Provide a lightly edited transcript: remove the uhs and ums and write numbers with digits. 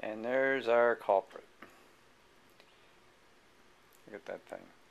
And there's our culprit. Look at that thing.